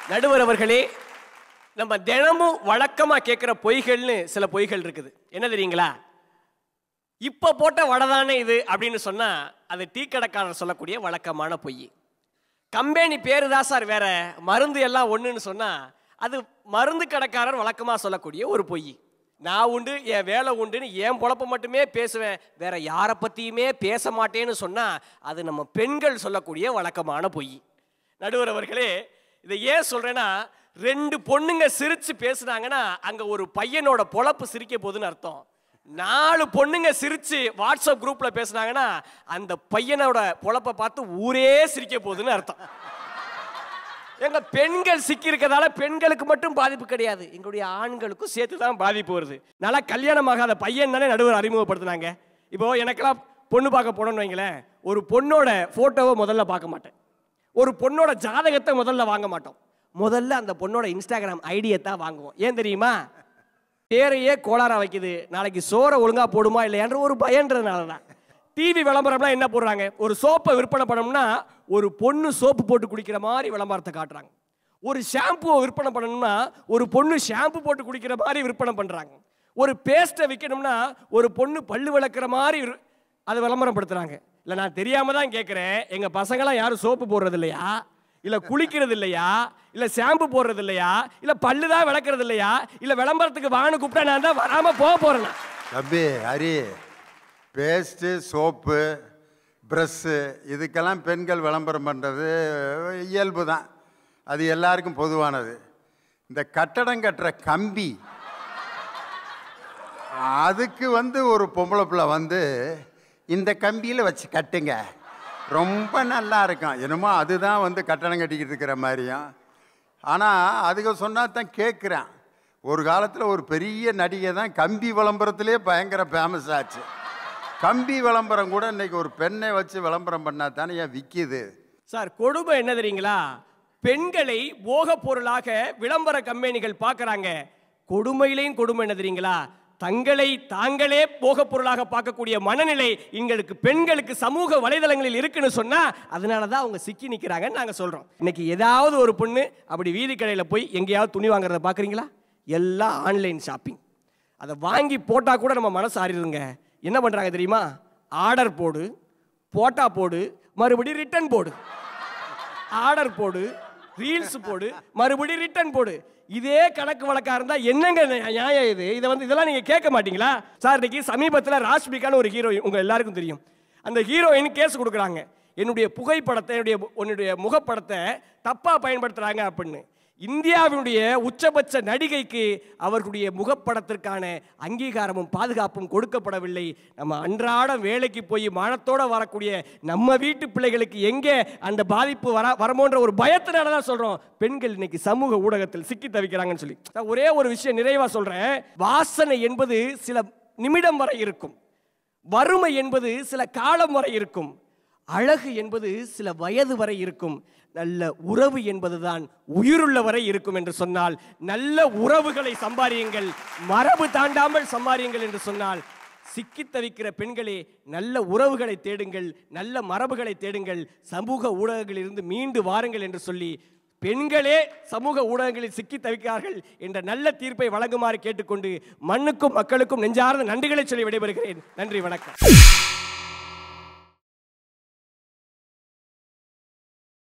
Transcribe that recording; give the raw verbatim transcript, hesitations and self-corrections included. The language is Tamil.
நடுவர் அவர்களே, நம்ம தினமும் வழக்கமா கேட்கிற பொய்கள்னு சில பொய்கள் இருக்குது. என்ன தெரியுங்களா? இப்ப போட்ட வடதானே இது அப்படின்னு சொன்னா அது டீ கடைக்காரர் சொல்லக்கூடிய வழக்கமான பொய். கம்பெனி பேரு தான் சார் வேற, மருந்து எல்லாம் ஒண்ணுன்னு சொன்னா அது மருந்து கடைக்காரர் வழக்கமா சொல்லக்கூடிய ஒரு பொய். நான் உண்டு, என் வேலை உண்டுன்னு என் பொழப்ப மட்டுமே பேசுவேன், வேற யாரை பத்தியுமே பேச மாட்டேன்னு சொன்னா அது நம்ம பெண்கள் சொல்லக்கூடிய வழக்கமான பொய். நடுவர் அவர்களே, இதை ஏன் சொல்றேன்னா, ரெண்டு பொண்ணுங்க சிரிச்சு பேசுனாங்கன்னா அங்க ஒரு பையனோட பொழப்பு சிரிக்க போகுதுன்னு அர்த்தம். நாலு பொண்ணுங்க சிரிச்சு வாட்ஸ்அப் குரூப்ல பேசுனாங்கன்னா அந்த பையனோட பொழப்ப பார்த்து ஊரே சிரிக்க போகுதுன்னு அர்த்தம். எங்க பெண்கள் சிக்கி இருக்கிறதால பெண்களுக்கு மட்டும் பாதிப்பு கிடையாது, எங்களுடைய ஆண்களுக்கும் சேர்த்து தான் பாதிப்பு வருது. நல்லா கல்யாணமாகாத பையன் தானே நடுவர் அறிமுகப்படுத்தினாங்க. இப்போ எனக்கெல்லாம் பொண்ணு பார்க்க போனோம்னு வைங்களேன், ஒரு பொண்ணோட போட்டோவை முதல்ல பார்க்க மாட்டேன், ஒரு பொண்ணோட ஜாதகத்தை முதல்ல வாங்க மாட்டோம், முதல்ல அந்த பொண்ணோட இன்ஸ்டாகிராம் ஐடியை தான் வாங்குவோம். ஏன் தெரியுமா? பேரையே கோளாரா வைக்குது, நாளைக்கு சோறை ஒழுங்கா போடுமா இல்லையான்ற ஒரு பயன்றதுனால தான். டிவி விளம்பரம்லாம் என்ன போடுறாங்க, ஒரு சோப்பை விற்பனை பண்ணணும்னா ஒரு பொண்ணு சோப்பு போட்டு குடிக்கிற மாதிரி விளம்பரத்தை காட்டுறாங்க. ஒரு ஷாம்புவை விற்பனை பண்ணணும்னா ஒரு பொண்ணு ஷாம்பு போட்டு குடிக்கிற மாதிரி விற்பனை பண்ணுறாங்க. ஒரு பேஸ்ட்டை விற்கணும்னா ஒரு பொண்ணு பல்லு விளக்குற மாதிரி அதை விளம்பரப்படுத்துகிறாங்க. இல்லை, நான் தெரியாமல் தான் கேட்குறேன், எங்கள் பசங்களாம் யாரும் சோப்பு போடுறது இல்லையா, இல்லை குளிக்கிறது இல்லையா, இல்லை ஷாம்பு போடுறது இல்லையா, இல்லை பல்லு தான் விளக்குறது இல்லையா, இல்லை விளம்பரத்துக்கு வான்னு கூப்பிட்டா நான் தான் வராமல் போக போகிறேன். தம்பி ஹரி, பேஸ்ட்டு சோப்பு ப்ரஷ்ஷு இதுக்கெல்லாம் பெண்கள் விளம்பரம் பண்ணுறது இயல்பு தான், அது எல்லாருக்கும் பொதுவானது. இந்த கட்டடம் கட்டுற கம்பி, அதுக்கு வந்து ஒரு பொம்பளை பிள்ளை வந்து இந்த கம்பியில் வச்சு கட்டுங்க, ரொம்ப நல்லா இருக்கும், என்னமோ அதுதான் வந்து கட்டடம் கட்டிக்கிட்டு இருக்கிற மாதிரியும். ஆனால் அதுக்கு சொன்னால் தான் கேட்குறேன். ஒரு காலத்தில் ஒரு பெரிய நடிகை தான் கம்பி விளம்பரத்திலே பயங்கர ஃபேமஸ் ஆச்சு. கம்பி விளம்பரம் கூட இன்னைக்கு ஒரு பெண்ணை வச்சு விளம்பரம் பண்ணா தானே ஏன் விற்கிது சார்? கொடுமை என்ன தெரியுங்களா? பெண்களை போக பொருளாக விளம்பர கம்பெனிகள் பார்க்குறாங்க. கொடுமையிலையும் கொடுமை என்ன தெரியுங்களா? தங்களை தாங்களே போக பொருளாக பார்க்கக்கூடிய மனநிலை எங்களுக்கு பெண்களுக்கு சமூக வலைதளங்களில் இருக்குன்னு சொன்னா அதனால தான் அவங்க சிக்கி நிற்கிறாங்கன்னு நாங்கள் சொல்றோம். இன்னைக்கு ஏதாவது ஒரு பொண்ணு அப்படி வீதி கடையில் போய் எங்கேயாவது துணி வாங்குறத பார்க்குறீங்களா? எல்லாம் ஆன்லைன் ஷாப்பிங். அதை வாங்கி போட்டால் கூட நம்ம மனசு ஆறிடுங்க. என்ன பண்ணுறாங்க தெரியுமா? ஆர்டர் போடு, போட்டா போடு, மறுபடியும் ரிட்டர்ன் போடு, ஆர்டர் போடு, ரீல்ஸ் போடு, மறுபடியும் ரிட்டர்ன் போடு. இதே கணக்கு வழக்கா இருந்தா என்னங்க நியாயம் இது? இதை வந்து இதெல்லாம் நீங்க கேட்க மாட்டீங்களா? சார், இன்னைக்கு சமீபத்தில் ராஷ்மிகான்னு ஒரு ஹீரோயின் உங்க எல்லாருக்கும் தெரியும். அந்த ஹீரோயின் கேஸ் கொடுக்குறாங்க, என்னுடைய புகைப்படத்தை, என்னுடைய உன்னுடைய முகப்படத்தை தப்பா பயன்படுத்துறாங்க அப்படின்னு. இந்தியாவினுடைய உச்சபட்ச நடிகைக்கு அவர்களுடைய முகப்படத்திற்கான அங்கீகாரமும் பாதுகாப்பும் கொடுக்கப்படவில்லை. நம்ம அன்றாடம் வேலைக்கு போய் மானத்தோட வரக்கூடிய நம்ம வீட்டு பிள்ளைகளுக்கு எங்கே அந்த பாதிப்பு வர வரமோன்ற ஒரு பயத்தினால தான் சொல்றோம் பெண்கள் இன்னைக்கு சமூக ஊடகத்தில் சிக்கி தவிக்கிறாங்கன்னு சொல்லி. ஒரே ஒரு விஷயம் நிறைவா சொல்றேன். வாசனை என்பது சில நிமிடம் வரை இருக்கும், வறுமை என்பது சில காலம் வரை இருக்கும், அழகு என்பது சில வயது வரை இருக்கும், நல்ல உறவு என்பதுதான் உயிருள்ள வரை இருக்கும் என்று சொன்னால் நல்ல உறவுகளை சம்பாதியுங்கள், மரபு தாண்டாமல் சம்பாதியுங்கள் என்று சொன்னால் சிக்கி தவிக்கிற பெண்களே நல்ல உறவுகளை தேடுங்கள், நல்ல மரபுகளை தேடுங்கள், சமூக ஊடகங்களிலிருந்து மீண்டு வாருங்கள் என்று சொல்லி பெண்களே சமூக ஊடகங்களில் சிக்கி தவிக்கிறார்கள் என்ற நல்ல தீர்ப்பை வழங்குமாறு கேட்டுக்கொண்டு மண்ணுக்கும் மக்களுக்கும் நெஞ்சார்ந்த நன்றிகளை சொல்லி விடைபெறுகிறேன். நன்றி, வணக்கம்.